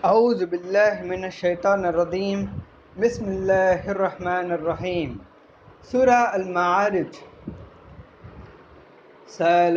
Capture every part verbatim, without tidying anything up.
أعوذ بالله من الشيطان الرجيم بسم الله الرحمن الرحيم سورة المعارج سأل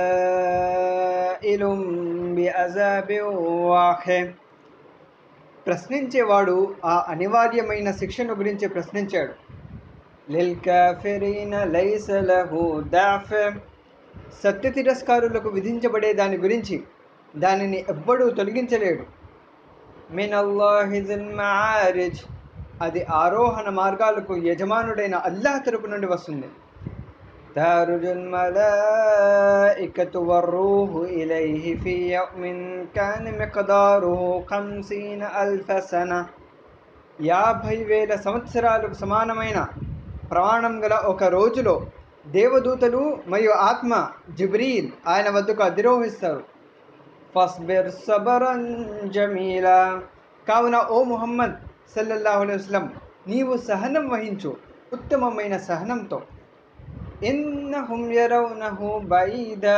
سائل بعذاب واقع ప్రశ్నించేవాడు ఆ అనివార్యమైన శిక్షను గురించి ప్రశ్నించాడు. లిల్ కాఫిరీన లైస లహు దాఫ్, సత్య తిరస్కారులకు విధించబడే దాని గురించి దానిని ఎవ్వడూ తొలగించలేడు. మినల్లాహి జిల్ మఆరిజ్, అది ఆరోహణ మార్గాలకు యజమానుడైన అల్లాహ్ తరపు నుండి వస్తుంది. తారుజుల్ మలాయికతు వర్-రూహు ఇలైహి ఫీ యౌమిన్ కాన మిక్దారుహు ఖమ్సీన అల్ఫ సన, యాభై వేల సంవత్సరాలకు సమానమైన ప్రమాణం గల ఒక రోజులో దేవదూతలు మరియు ఆత్మ జిబ్రీల్ ఆయన వద్దకు అధిరోహిస్తారు. ఫస్బిర్ సబరన్ జమీలా, కావున ఓ ముహమ్మద్ సల్లల్లాహు అలైహి వసల్లం నీవు సహనం వహించు ఉత్తమమైన సహనంతో. ఇన్నహుం యరౌనహు బయీదా,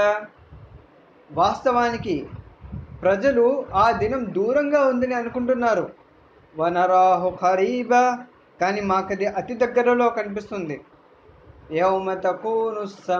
వాస్తవానికి ప్రజలు ఆ దినం దూరంగా ఉందని అనుకుంటున్నారు. వనరాహు ఖరీబా, కానీ మాకది అతి దగ్గరలో కనిపిస్తుంది. యౌమ తకూను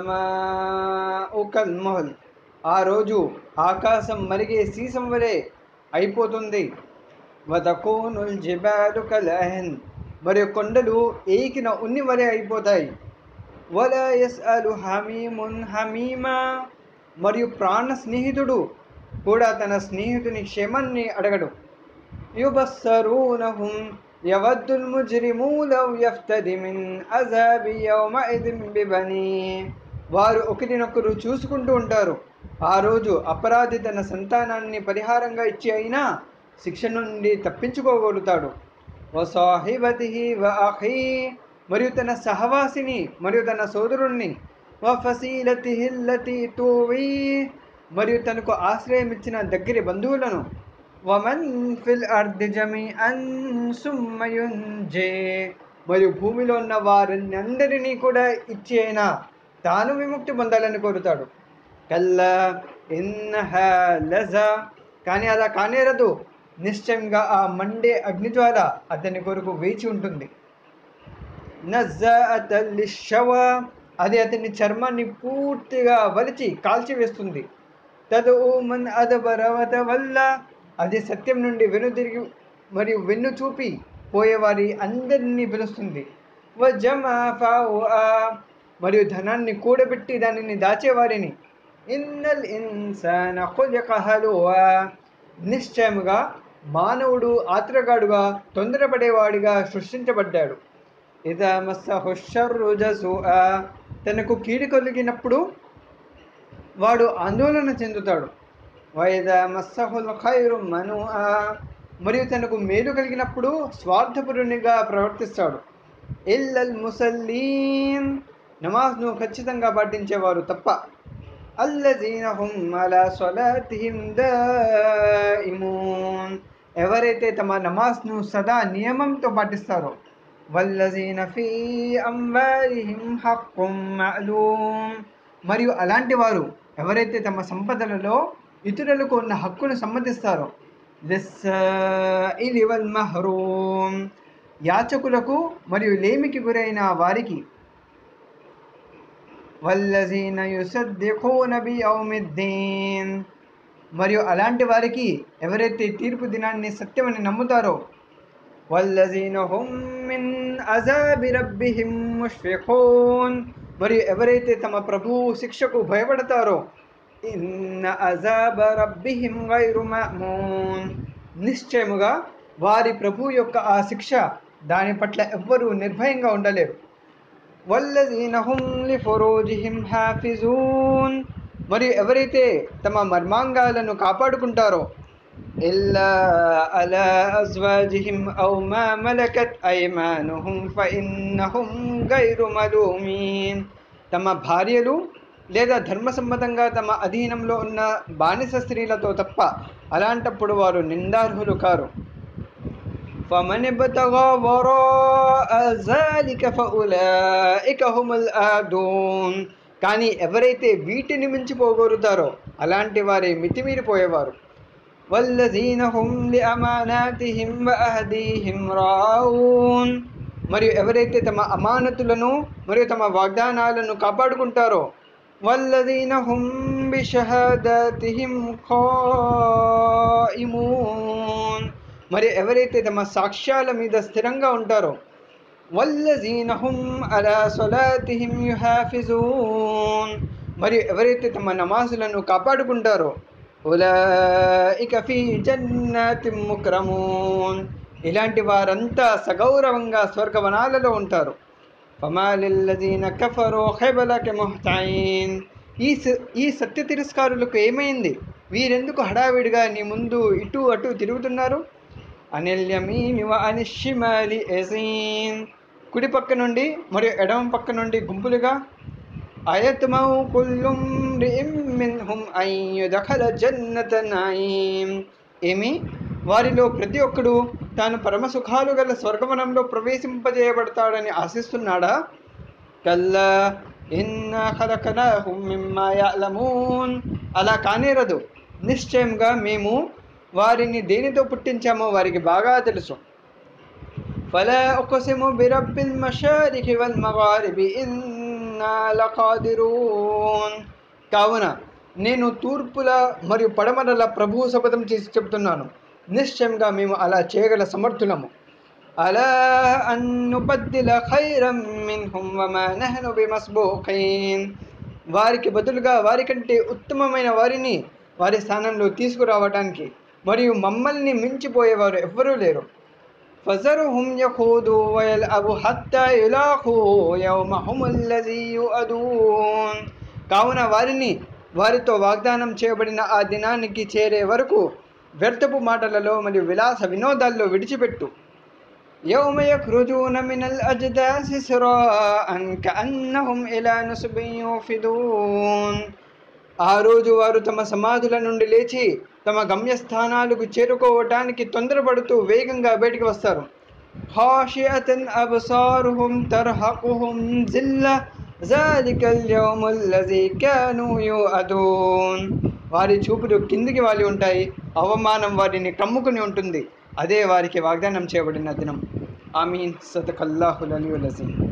సమాఉ కల్ముహల్, ఆ రోజు ఆకాశం మరిగే సీసం వలె అయిపోతుంది. వతకూనుల్ జిబాలు కల్అహన్, మరియు కొండలు ఏకిన ఉన్ని వలె అయిపోతాయి. వలా యస్అలు హమీమున్ హమీమా, మరియు ప్రాణ స్నేహితుడు కూడా తన స్నేహితుని క్షేమాన్ని అడగడు. యుబస్సరూనహుం యవద్దుల్ ముజ్రిమూ లౌ యఫ్తది మిన్ అజాబి యౌమఇదిన్ బిబనీ, వారు ఒకరినొకరు చూసుకుంటూ ఉంటారు. ఆ రోజు అపరాధి తన సంతానాన్ని పరిహారంగా ఇచ్చి అయినా శిక్ష నుండి తప్పించుకోగలుగుతాడు. వసాహిబతిహి వ అఖీ, మరియు తన సహవాసిని మరియు తన సోదరుణ్ణి. వఫసీలతిహిల్లతీ తూవీ, మరియు తనకు ఆశ్రయం ఇచ్చిన దగ్గరి బంధువులను. వమన్ ఫిల్ అర్ది జమీఅన్ సుమ్మ యుంజీ, మరియు భూమిలో ఉన్న వారిని అందరినీ కూడా ఇచ్చి అయినా తాను విముక్తి పొందాలని కోరుతాడు. కల్లా ఇన్నహా లజా, కానీ అలా కానేరదు. నిశ్చయంగా ఆ మండే అగ్నిజ్వాల అతని కొరకు వేచి ఉంటుంది. నజ్జాఅతల్ లిశ్షవా, అది అతని చర్మాన్ని పూర్తిగా వలిచి కాల్చివేస్తుంది. తద్ఊ మన్ అద్బర వతవల్లా, అది సత్యం నుండి వెనుదిరిగి మరియు వెన్ను చూపి పోయేవారి అందరినీ పిలుస్తుంది. వజమా ఫౌఆ, మరియు ధనాన్ని కూడబెట్టి దానిని దాచేవారిని. ఇన్నల్ ఇన్సాన ఖులిక హలువా, నిశ్చయముగా మానవుడు ఆత్రగాడుగా తొందరపడేవాడిగా సృష్టించబడ్డాడు. ఇదా మస్సహు షర్రు జజూఆ, తనకు కీడు కలిగినప్పుడు వాడు ఆందోళన చెందుతాడు. వైదా మస్సహుల్ ఖైరు మనూఆ, మరియు తనకు మేలు కలిగినప్పుడు స్వార్థపరునిగా ప్రవర్తిస్తాడు. ఇల్లల్ ముసల్లీన్, నమాజ్ను ఖచ్చితంగా పాటించేవారు తప్ప. అల్లజీన హుమ్ అలా సలాతిహిం దాయిమూన్, ఎవరైతే తమ నమాజ్ను సదా నియమంతో పాటిస్తారో. వల్లజీన ఫీ అమ్వాలిహిం హక్కుం మఅలూమ్, మరియు అలాంటి వారు ఎవరైతే తమ సంపదలలో ఇతరులకు ఉన్న హక్కును సమ్మతిస్తారో. లిస్సాఇలి వల్ మహ్రూమ్, యాచకులకు మరియు లేమికి గురైన వారికి. వల్లజీన యుసద్దిఖూన బియౌమిద్దీన్, మరియు అలాంటి వారికి ఎవరైతే తీర్పు దినాన్ని సత్యమని నమ్ముతారో. వల్లజీన హుమ్ మిన్ అజాబి రబ్బిహిం ముష్ఫిఖూన్, మరియు ఎవరైతే తమ ప్రభువు శిక్షకు భయపడతారో. ఇన్న అజాబ రబ్బిహిం గైరు మఅమూన్, నిశ్చయముగా వారి ప్రభు యొక్క ఆ శిక్ష దాని పట్ల ఎవ్వరూ నిర్భయంగా ఉండలేరు. వల్లజీన హుమ్ లిఫురూజిహిం హాఫిజూన్, మరియు ఎవరైతే తమ మర్మాంగాలను కాపాడుకుంటారో. ఇల్లా అలా అజ్వాజిహిం ఔ మా మలకత్ ఐమానుహుం ఫఇన్నహుం గైరు మలూమీన్, తమ భార్యలు లేదా ధర్మసమ్మతంగా తమ అధీనంలో ఉన్న బానిస స్త్రీలతో తప్ప, అలాంటప్పుడు వారు నిందార్హులు కారు. ఫమన్ ఇబ్తగా వరాఅ జాలిక ఫఉలాయిక హుముల్ ఆదూన్, కానీ ఎవరైతే వీటిని మించిపోగోరుతారో అలాంటి వారే మితిమీరిపోయేవారు. వల్లజీన హుం లిఅమానాతిహిం వఅహదీహిం రాఊన్. మరియు ఎవరైతే తమ అమానతులను మరియు తమ వాగ్దానాలను కాపాడుకుంటారో, వల్లజీన హుం బిషహాదాతిహిం ఖాయిమూన్. మరి ఎవరైతే తమ సాక్ష్యాల మీద స్థిరంగా ఉంటారో, వల్లజీన హుం అలా సలాతిహిం యుహాఫిజూన్. మరియు ఎవరైతే తమ నమాజులను కాపాడుకుంటారో, ఉలైక ఫీ జన్నాతిం ముక్రమూన్. ఇలాంటి వారంతా సగౌరవంగా స్వర్గవనాలలో ఉంటారు. ఫమా లిల్లజీన కఫరూ ఖిబలక ముహ్తయీన్. ఈ ఈ సత్య తిరస్కారులకు ఏమైంది? వీరెందుకు హడావిడిగా నీ ముందు ఇటు అటు తిరుగుతున్నారు? అనిల్ యమీని వ అనిష్ షిమాలి యజీన్. కుడి పక్క నుండి మరియు ఎడమ పక్క నుండి గుంపులుగా. అయత్మౌ కుల్లు మ్రిఇం మిన్హుం అన్ యద్ఖుల జన్నత నయీం. ఏమి, వారిలో ప్రతి ఒక్కడు తాను పరమసుఖాలు గల స్వర్గవనంలో ప్రవేశింపజేయబడతాడని ఆశిస్తున్నాడా? కల్లా ఇన్నా ఖలఖనాహుం మిమ్మా యఅలమూన్. అలా కానేరదు. నిశ్చయంగా మేము వారిని దేనితో పుట్టించామో వారికి బాగా తెలుసు. ఫలా ఉక్సిము బిరబ్బిల్ మషారిఖి వల్ మగారిబి ఇన్నా లఖాదిరూన్. కావున నేను తూర్పుల మరియు పడమరల ప్రభువు శపథం చేసి చెబుతున్నాను, నిశ్చయంగా మేము అలా చేయగల సమర్థులము. అలా అన్ నుబద్దిల ఖైరం మిన్హుం వమా నహ్ను బిమస్బూఖీన్. వారికి బదులుగా వారికంటే ఉత్తమమైన వారిని వారి స్థానంలో తీసుకురావడానికి మరియు మమ్మల్ని మించిపోయేవారు ఎవ్వరూ లేరు. ఫజర్హుం యఖూదు వయల్అబు హత్తా యులాఖూ యౌమహుముల్లజీ యుఅదూన్. కావున వారిని వారితో వాగ్దానం చేయబడిన ఆ దినానికి చేరే వరకు వ్యర్థపు మాటలలో మరియు విలాస వినోదాల్లో విడిచిపెట్టు. యౌమ యఖ్రుజూన మినల్ అజ్దాసి సిరాఅన్ కఅన్నహుం ఇలా నుస్బిన్ యూఫిదూన్. ఆ రోజు వారు తమ సమాధుల నుండి లేచి తమ గమ్యస్థానాలకు చేరుకోవటానికి తొందరపడుతూ వేగంగా బయటికి వస్తారు. ఖాషియతన్ అబ్సారుహుం తర్హకుహుం జిల్ల జాలికల్ యౌముల్ లజీ కానూ యుఅదూన్. వారి చూపులు కిందికి వాలి ఉంటాయి, అవమానం వారిని కమ్ముకుని ఉంటుంది. అదే వారికి వాగ్దానం చేయబడిన దినం. ఆమీన్. సదకల్లాహుల్ అలీయుల్ అజీమ్.